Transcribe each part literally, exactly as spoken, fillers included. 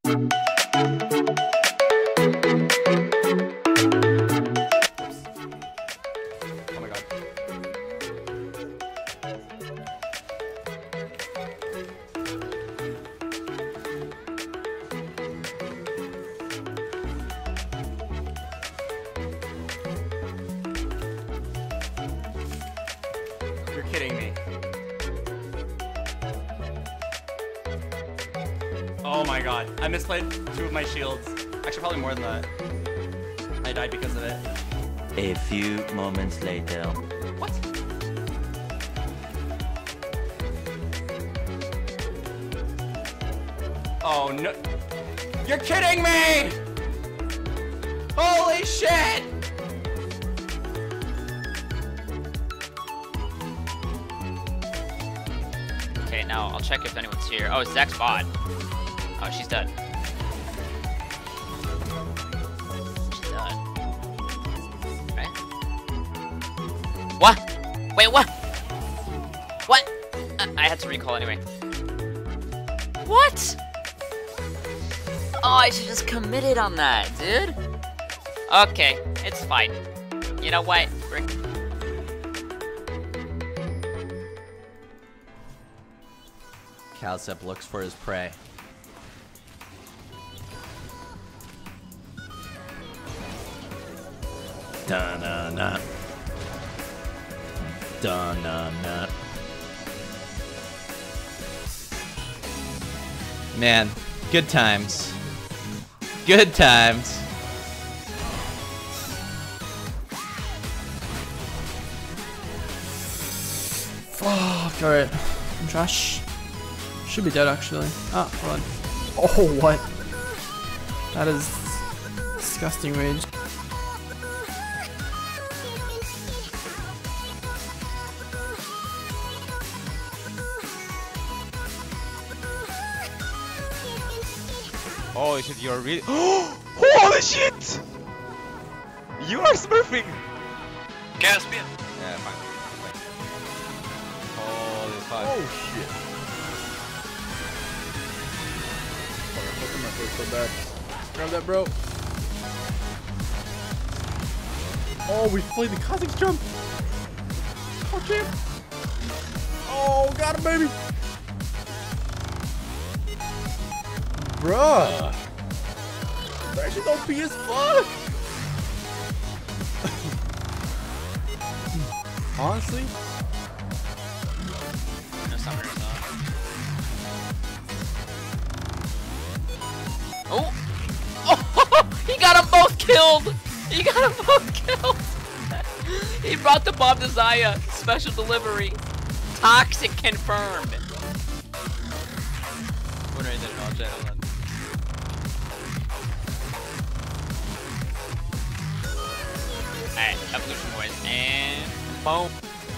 Oh my god. You're kidding me. Oh my god. I misplayed two of my shields. Actually, probably more than that. I died because of it. A few moments later. What? Oh no. You're kidding me! Holy shit! Okay, now I'll check if anyone's here. Oh, it's Zach's bot. Oh, she's dead. She's dead. Okay. What? Wait, what? What? Uh, I had to recall anyway. What? Oh, I should just committed on that, dude. Okay, it's fine. You know what? We're Calcep looks for his prey. Da-na-na. Da-na-na. Man, good times. Good times. Fuck, alright. Josh should be dead actually. Ah, hold on. Oh, what? That is disgusting rage. Holy shit, you're really. Holy shit! You are smurfing! Caspian! Yeah, fine. fine. Holy fuck. Oh shit. My face so bad. Grab that, bro. Oh, we played the Kha'Zix jump. Oh, champ. Oh, got him, baby. Bruh. They're actually O P as fuck. Honestly. No summoners on. Oh! Oh! He got them both killed! He got them both killed! He brought the bomb to Zaya. Special delivery. Toxic confirmed. What are they all channel? Alright, evolution boys, and boom.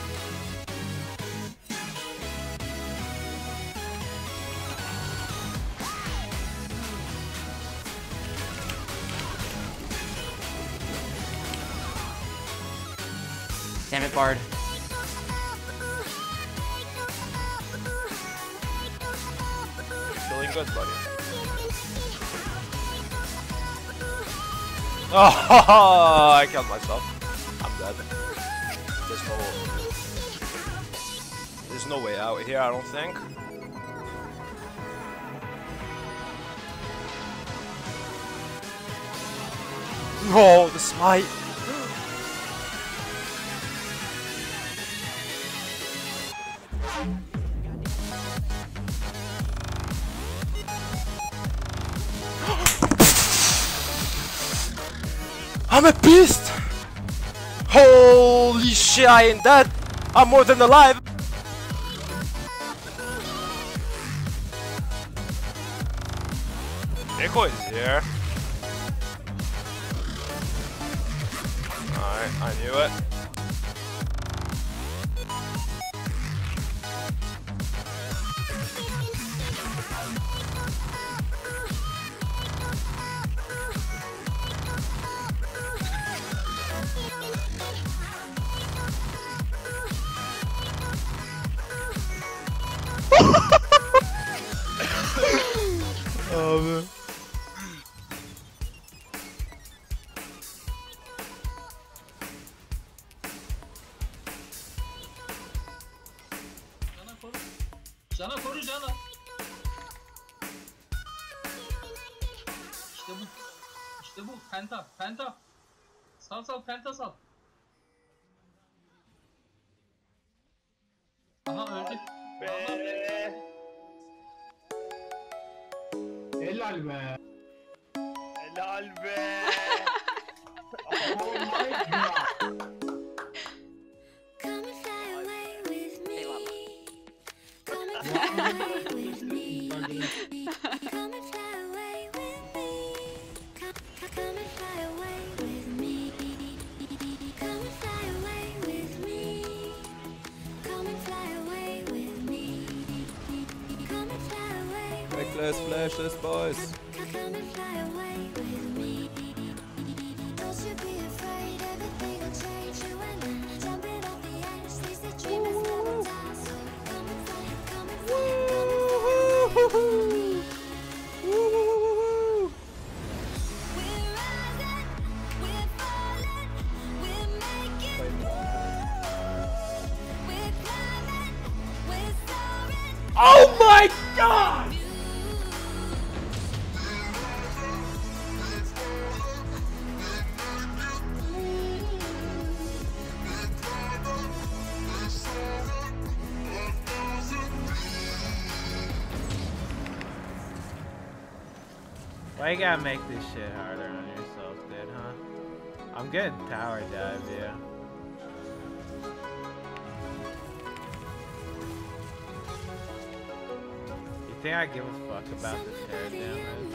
Damn it, Bard. Feeling good, buddy. Oh, I killed myself. I'm dead. There's no, there's no way out here, I don't think. No, the smite. I'm a beast! Holy shit, I ain't dead! I'm more than alive! Echo is here. Alright, I knew it. Oh man. İşte bu. İşte bu. Penta. Penta. Sal sal. Penta sal. Aha öldü. Be. Helal be. Helal be. Oh my god. Come and fly away with me. Come and fly away with me. Come and fly away with me. Come and fly away with me. Come and fly away with me. Come and fly away with me. Come and fly away with me. Reckless flashes, boys. Come and fly away with me. Don't you be afraid, everything will change. You and I, jumping off the edge. These the dreamers never die. So come and fly, come and fly, come and fly away with me. We're rising, we're falling, we're making moves. We're climbing, we're soaring. Oh my god! Why you gotta make this shit harder on yourself, dude, huh? I'm good tower dive, yeah. You think I give a fuck about the tear damage?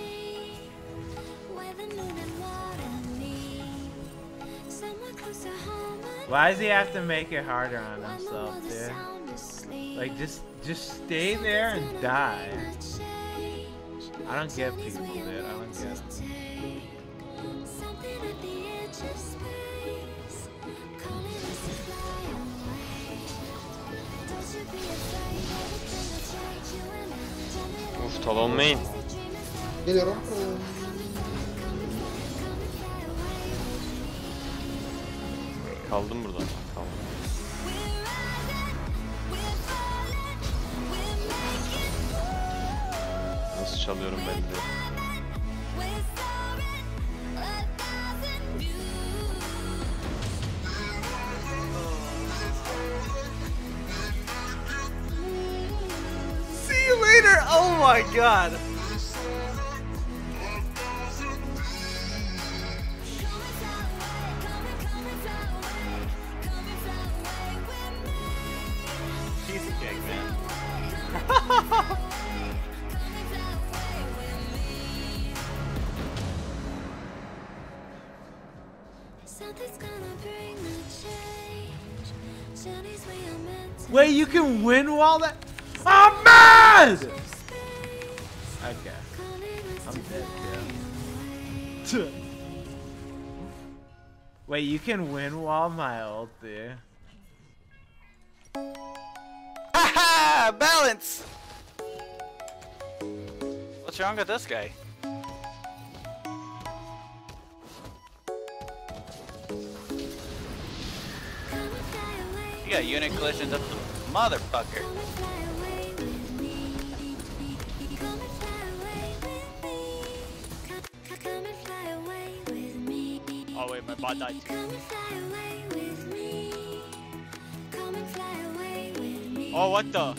Why does he have to make it harder on himself, dude? Like, just, just stay there and die. I don't get people, dude. I don't get them. Uf, talon main. Geliyorum. Kaldım burada. Kaldım. Nasıl çalıyorum belli. See you later! Oh my god! Piece of cake, man. Wait, you can win while that. I'm mad! Okay. I'm dead, too. Wait, you can win while my ulti. Haha! Balance! What's wrong with this guy? You got unit collisions up the motherfucker. Oh wait, my bot died too. Oh, what the?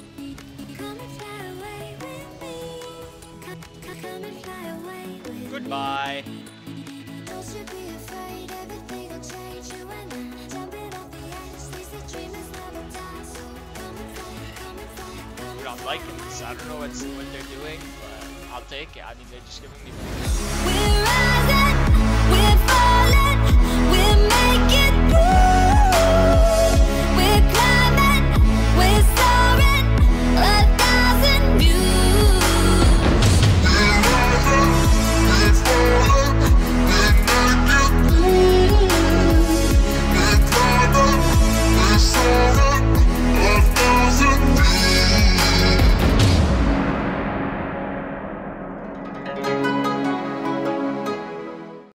Goodbye. Dude, I'm liking this. I don't know what's what they're doing, but I'll take it. I mean, they're just giving me.